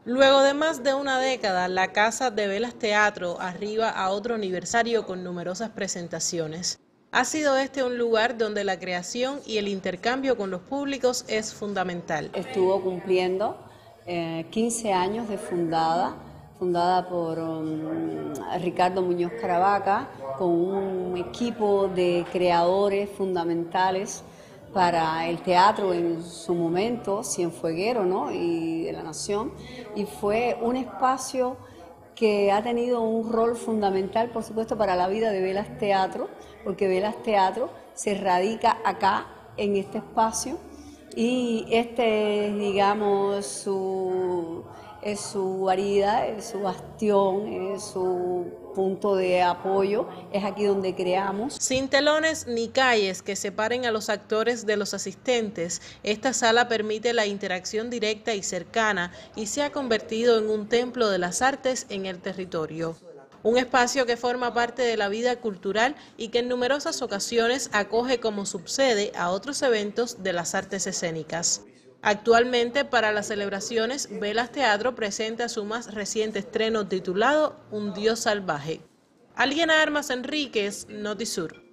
Luego de más de una década, la Casa de Velas Teatro arriba a otro aniversario con numerosas presentaciones. Ha sido este un lugar donde la creación y el intercambio con los públicos es fundamental. Estuvo cumpliendo 15 años de fundada por Ricardo Muñoz Caravaca, con un equipo de creadores fundamentales para el teatro en su momento, Cienfueguero, ¿no? Y de la Nación, y fue un espacio que ha tenido un rol fundamental, por supuesto, para la vida de Velas Teatro, porque Velas Teatro se radica acá, en este espacio, y digamos, es su guarida, es su bastión, es su punto de apoyo, es aquí donde creamos. Sin telones ni calles que separen a los actores de los asistentes, esta sala permite la interacción directa y cercana y se ha convertido en un templo de las artes en el territorio. Un espacio que forma parte de la vida cultural y que en numerosas ocasiones acoge como subsede a otros eventos de las artes escénicas. Actualmente, para las celebraciones, Velas Teatro presenta su más reciente estreno titulado Un Dios Salvaje. Aliena Armas Enríquez, Notisur.